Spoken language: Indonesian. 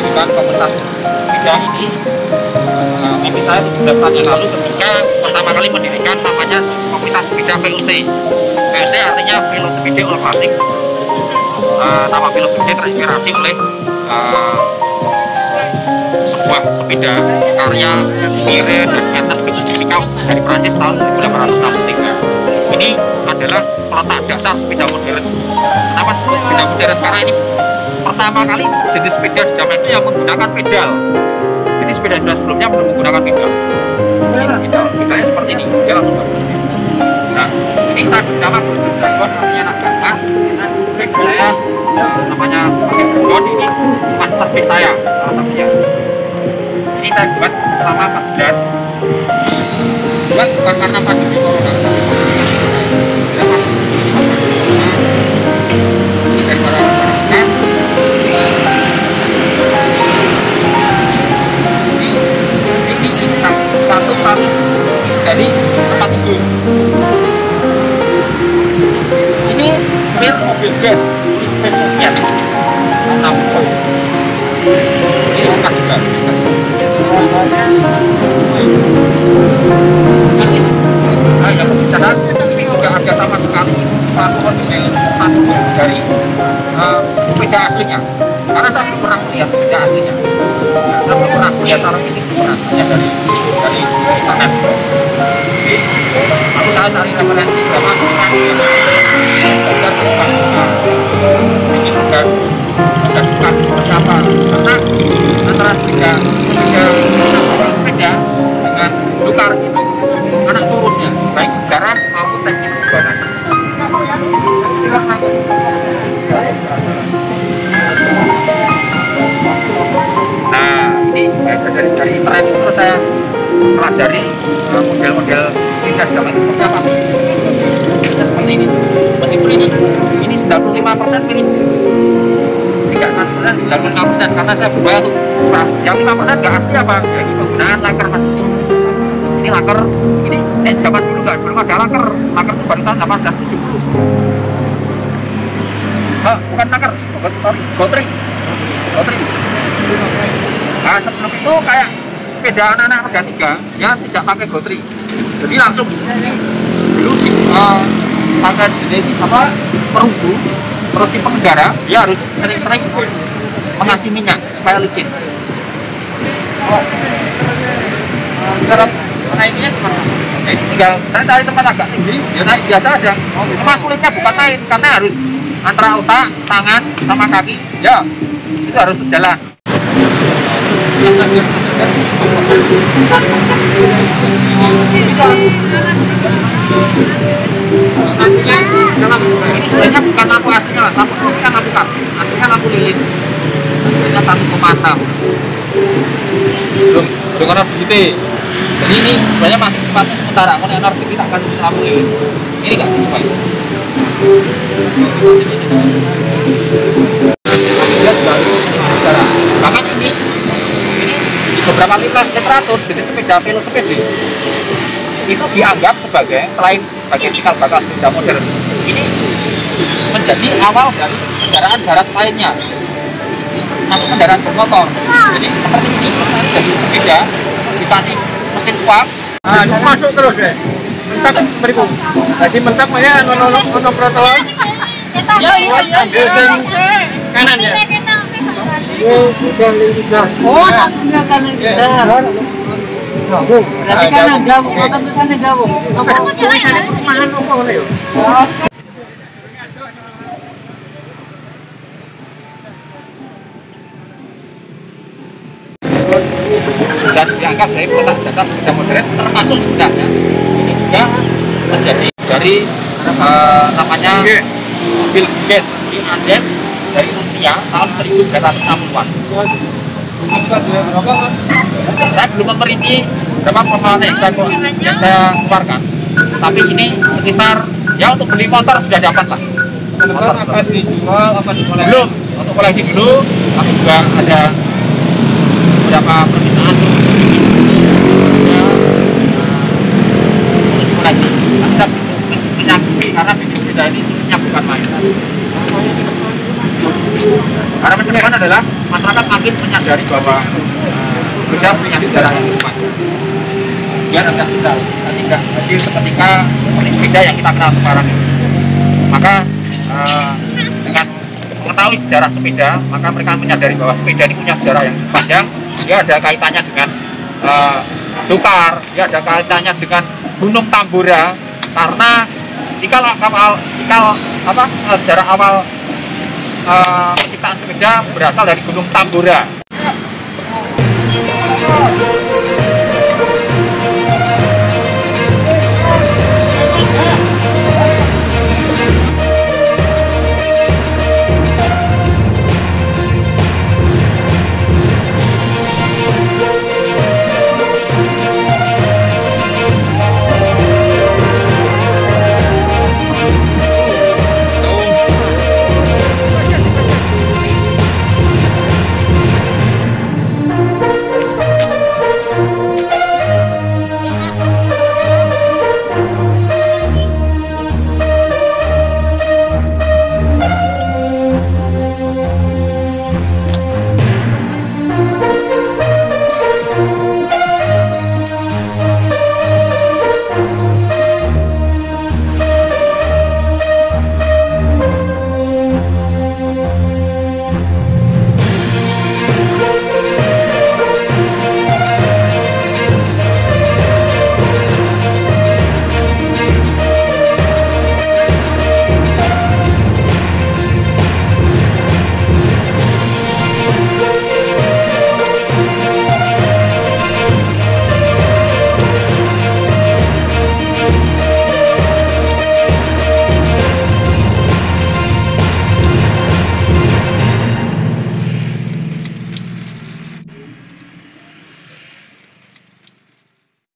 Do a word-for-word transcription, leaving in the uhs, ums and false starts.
menunjukkan komunitas sepeda ini. Uh, mimpi saya tujuh belas tahun yang lalu ketika pertama kali mendirikan namanya komunitas sepeda V O C. V O C artinya Velocipede All Classic. Uh, nama Velocipede terinspirasi oleh uh, sebuah sepeda karya Mire dan Ernest Picot dari Prancis tahun seribu delapan ratus enam puluh tiga. Ini adalah peletak dasar sepeda modern. Kenapa disebut sepeda modern? Karena ini pertama kali jenis sepeda di zaman itu yang menggunakan pedal. Ini sepeda-sepeda sebelumnya belum menggunakan pedal. Pedal, pedalnya seperti ini, dia langsung bagus. Nah, ini tadi nama Dragon namanya Naga Mas. Baik saya namanya pakai Dragon ini masterpiece saya, salah satunya. Ini saya buat selama empat bulan. Buat bukan karena pandemi corona. Ini saya barang-barangkan. Ini ini satu satu dari tempat tidur. Ini mil mobil gas, ini mobil enam ton. Ini bekas juga. Nah, yang berbicara ini juga ada sama sekali satu model satu dari uh, sepeda aslinya. Karena saya belum pernah melihat sepeda aslinya. Ya, saya belum pernah melihat cara fisik, hanya dari dari internet. Jadi, aku saya cari referensi berapa orang yang dan bukan ini bukan bukan bukan seperti apa, karena antara sepeda sepeda sepeda dengan Dokar itu anak turunnya baik sejarah maupun teknis perjalanan. Nah, ini saya dari dari internet terus saya pelajari model-model sepeda zaman itu seperti apa. Seperti ini, meskipun ini ini sembilan puluh lima persen milik, tidak seratus persen, sembilan puluh lima persen karena saya berubah tuh. Yang lima persen nggak asli apa? Ya ini penggunaan laker mas. Ini laker, ini eh, zaman dulu nggak belum ada laker, laker itu baru tahun delapan belas tujuh puluh. Oh, bukan laker, sorry, gotri, gotri. Nah sebelum itu kayak sepeda anak-anak roda tiga, ya tidak pakai gotri, jadi langsung dulu di, uh, pakai jenis apa perunggu, terus si pengendara dia harus sering-sering mengasih minyak supaya licin. Oh, cara naiknya gimana? Eh, tinggal saya cari tempat agak tinggi, ya naik biasa aja. Cuma sulitnya bukan main, karena harus antara otak, tangan, sama kaki, ya itu harus sejalan. Lampunya, ini sebenarnya bukan lampu aslinya, lampu ini kan lampu kartu, aslinya lampu lilin. Harganya satu koma enam. Belum, belum ada begitu. Jadi ini sebenarnya masih sifatnya sementara. Kalau yang harus kita kasih lampu lilin. Ini nggak sesuai. Bahkan ini, ini beberapa lintas temperatur jenis sepeda velocipede itu dianggap sebagai selain bagian cikal bakal sepeda modern ini menjadi awal dari kendaraan darat lainnya masuk kendaraan bermotor. Jadi seperti ini jadi sepeda dikasih mesin uap. Ah, masuk terus deh. Mentak berikut. Jadi mentak maya nono nono protol. Ya iya iya. Kanan ya. Oh, sudah sudah. Oh, kanan kanan. Gabung. Berarti kanan gabung, atau tulisannya gabung. Aku jalan Perumahan apa oleh yo? Dan diangkat dari peletak dasar sepeda modern termasuk sebenarnya ini juga menjadi dari uh, namanya mobil gas di Andes dari Rusia tahun seribu sembilan ratus enam puluhan. Saya belum memperinci berapa performa yang saya, yang saya keluarkan, tapi ini sekitar ya untuk beli motor sudah dapat lah. Motor apa dijual, apa dikoleksi? Belum, untuk koleksi dulu, tapi juga ada beberapa permintaan ya, untuk dikoleksi. Kita menyangkui karena bisnis kita ini sebenarnya bukan main. Karena mencegahkan adalah masyarakat makin menyadari bahwa uh, sepeda punya sejarah yang cukup panjang. Dia tidak bisa tidak hadir seketika seperti sepeda yang kita kenal sekarang ini. Maka uh, dengan mengetahui sejarah sepeda, maka mereka menyadari bahwa sepeda ini punya sejarah yang cukup panjang. Dia ada kaitannya dengan uh, Dokar, dia ada kaitannya dengan Gunung Tambora, karena jika awal, jika apa sejarah awal uh, penciptaan sepeda berasal dari Gunung Tambora.